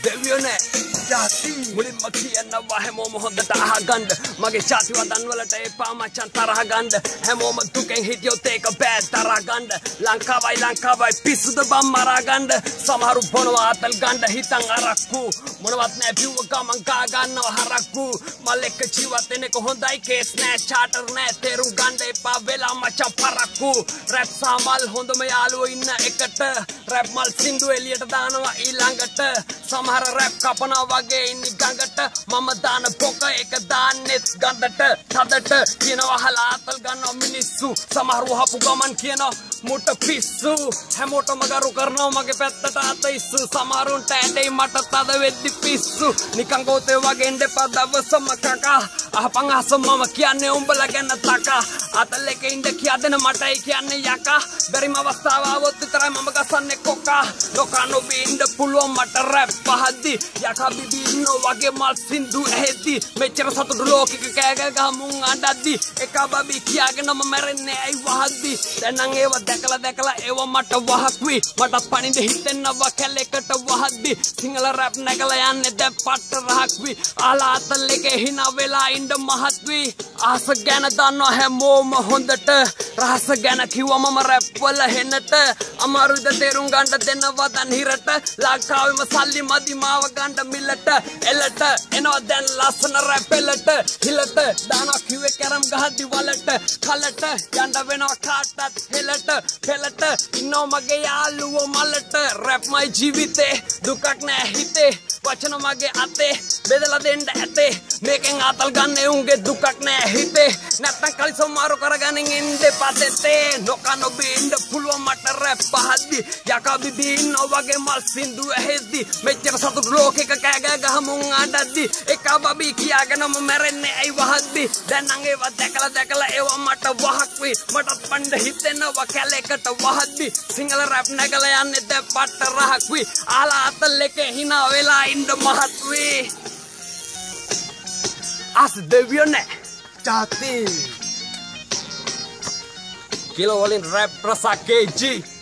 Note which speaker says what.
Speaker 1: දෙවියනේ ජාති මුලින්ම කියනවා හැමෝම හොඳට අහගන්න මගේ ජාති වදන් වලට එපා මචන් තරහ ගන්න හැමෝම දුකෙන් හිටියොත් ඒක බෑ තරහ ගන්න ලංකාවයි පිස්සුද බම් මරා ගන්න සමහරු බොනවා අතල් ගන්න හිතන් අරක්කු මොනවත් නෑ බිව්ව ගමන් ගා ගන්නවා හරක්කු මල් එක්ක ජීවත් වෙන එක හොඳයි කේස් නෑ චාටර් නෑ තේරුම් ගන්න එපා වෙලා මචන් පරක්කු රැප් සාමල් හොඳම යාළුවෝ ඉන්න එකට රැප් මල් සින්දු එළියට දානවා ඊළඟට සමහර රැප් කපනවා වගේ ඉන්නි ගඟට මම දාන පොක එක දාන්නෙත් ගඳට තදට කියනවා හලාතල් ගන්නවා මිනිස්සු සමහරව හපු ගමන් කියනවා මුට පිස්සු හැමෝටම ගරු කරනවා මගේ පැත්තට අත ඉස්සු සමහරුන්ට ඇඬෙයි මට තද වෙද්දි පිස්සු නිකන් ගෝතේ වගේ ඉන්න එපා දවසම කකා අහපන් අහස මම කියන්නේ උඹලා ගැන තකා අතල් එකේ ඉන්න කියදෙන මටයි කියන්නේ යකා බැරිම අවස්ථාව આવොත් විතරයි මම ගසන්නේ කොකා ලෝකා නොබී ඉන්න පුළුවන් මට රැප් පහද්දි යකා බිබී ඉන්නෝ වගේ මල් සින්දු ඇහෙද්දි මෙච්චර සතුටු ලෝකෙක කෑ ගහ මුන් අඬද්දි එක බබී කියාගෙනම මැරෙන්නේ ඇයි වහද්දි දැන් නම් ඒව දැකලා ඒව මට වහක්වි මට පණින්ද හිතෙනවා කැලේකට වහද්දි සිංහල රැප් නැගලා යන්නේ දැන් පට්ට රහක්වි ආලාතල් එකේ hina වෙලා ඉන්න මහත්වි ආස ගැන දන්නවා හැමෝම හොඳට රහස ගැන කිව්වම රැප් වල හෙන්නට අමාරුද තේරුම් ගන්න දෙනවා දැන් හිරට ලංකාවෙම සල්ලි මදි මාව ගන්න මිලට එලට එනවා දැන් ලස්සන රැප් එලට හිලට දානවා කිව්වේ කැරම් ගහද්දි වලට කලට යන්න වෙනවා කාටත් හෙලට පෙලට ඉන්නෝ මගේ යාළුවෝ මලට රැප් මයි ජීවිතේ දුකක් නෑ හිතේ වචන මගේ අතේ බෙදලා දෙන්න ඇතේ මේකෙන් ආතල් ගන්න උන්ගේ දුකක් නෑ හිතේ නැත්තම් කලිසම් මාරු කරගනින් ඉන්නේ පතේ නොකන බින්ද පුළුවන් මට රැප් පහද්දි යකා බිබී ඉන්නෝ වගේ මල් සින්දු ඇහෙද්දි මෙච්චර සතුටු ලෝකෙක කෑ ගහ මුන් අඬද්දි එක බබී කියාගෙනම මැරෙන්නේ ඇයි වහද්දි දැන් නම් ඒව දැකලා ඒව මට වහක්වි මටත් පණ්ඩ හිතෙනවා කැලේකට වහද්දි සිංහල රැප් නැගලා යන්නේ දැන් පට්ට රහක්වි ආලාතල් එකේ hina වෙලා ඉන්න මහත්වි as දෙවියනේ ජාති කිලෝ වලින් රැප් රස KG